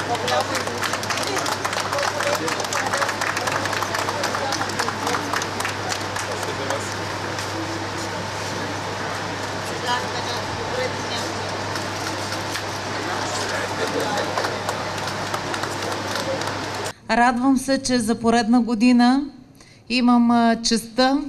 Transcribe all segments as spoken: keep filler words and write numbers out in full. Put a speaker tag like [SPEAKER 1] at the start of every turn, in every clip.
[SPEAKER 1] Радвам се, че за поредна година имам честта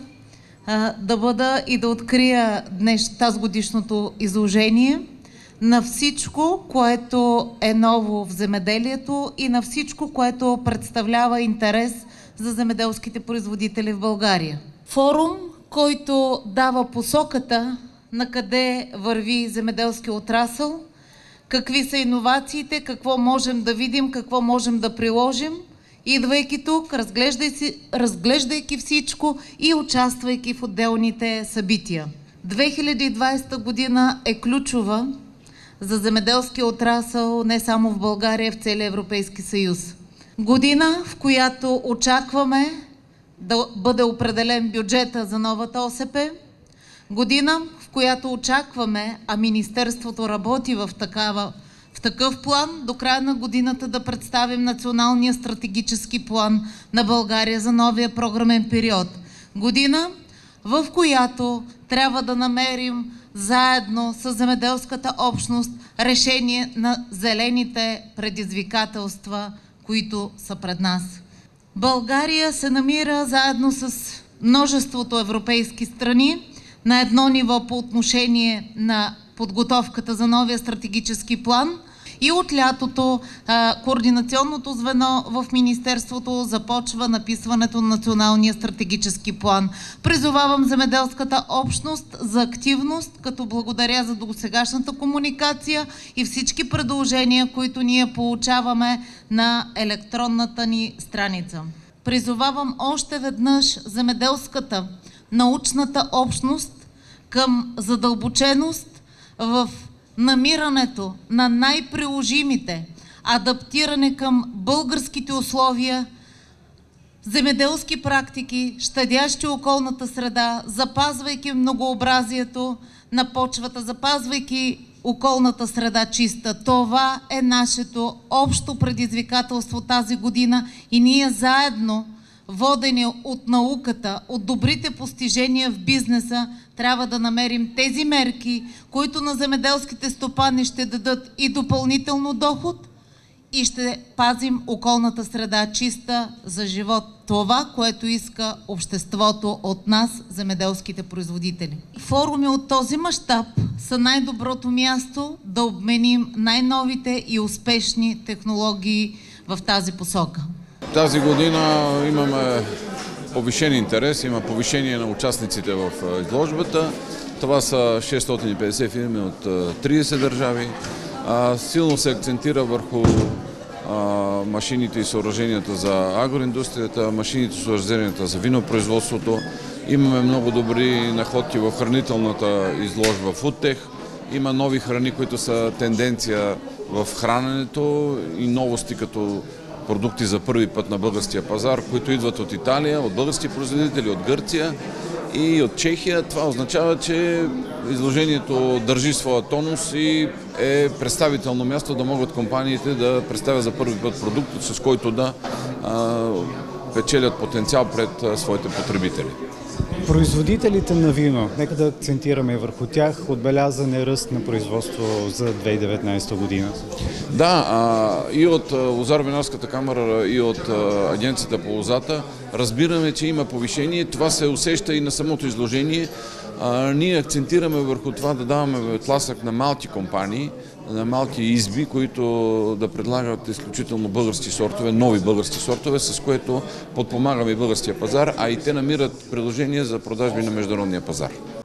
[SPEAKER 1] да бъда и да открия днес тази годишното изложение на всичко, което е ново в земеделието и на всичко, което представлява интерес за земеделските производители в България. Форум, който дава посоката на къде върви земеделски отрасъл, какви са иновациите, какво можем да видим, какво можем да приложим, идвайки тук, разглеждайки, разглеждайки всичко и участвайки в отделните събития. две хиляди и двадесета година е ключова за земеделския отрасъл не само в България, в целия Европейски съюз. Година, в която очакваме да бъде определен бюджета за новата О С П. Година, в която очакваме, а Министерството работи в, такава, в такъв план, до края на годината да представим националния стратегически план на България за новия програмен период. Година, в която трябва да намерим заедно с земеделската общност решение на зелените предизвикателства, които са пред нас. България се намира заедно с множеството европейски страни на едно ниво по отношение на подготовката за новия стратегически план и от лятото а, координационното звено в Министерството започва написването на националния стратегически план. Призовавам земеделската общност за активност, като благодаря за досегашната комуникация и всички предложения, които ние получаваме на електронната ни страница. Призовавам още веднъж земеделската, научната общност към задълбоченост в намирането на най-приложимите, адаптиране към българските условия, земеделски практики, щадящи околната среда, запазвайки многообразието на почвата, запазвайки околната среда чиста. Това е нашето общо предизвикателство тази година и ние заедно, водени от науката, от добрите постижения в бизнеса, трябва да намерим тези мерки, които на земеделските стопани ще дадат и допълнително доход и ще пазим околната среда чиста за живот. Това, което иска обществото от нас, земеделските производители. Форуми от този мащаб са най-доброто място да обменим най-новите и успешни технологии в тази посока.
[SPEAKER 2] Тази година имаме повишен интерес, има повишение на участниците в изложбата. Това са шестстотин и петдесет фирми от тридесет държави. Силно се акцентира върху машините и съоръженията за агроиндустрията, машините и съоръженията за винопроизводството. Имаме много добри находки в хранителната изложба Foodtech. Има нови храни, които са тенденция в храненето и новости като продукти за първи път на българския пазар, които идват от Италия, от български производители, от Гърция и от Чехия. Това означава, че изложението държи своя тонус и е представително място да могат компаниите да представят за първи път продукт, с който да а, печелят потенциал пред своите потребители.
[SPEAKER 3] Производителите на вино, нека да акцентираме върху тях, отбелязан е ръст на производство за две хиляди и деветнадесета година.
[SPEAKER 2] Да, а, и от Лозаро-винарската камара, и от а, Агенцията по лозата разбираме, че има повишение. Това се усеща и на самото изложение. А, ние акцентираме върху това да даваме тласък на малки компании, на малки изби, които да предлагат изключително български сортове, нови български сортове, с което подпомагаме и българския пазар, а и те намират предложения за продажби на международния пазар.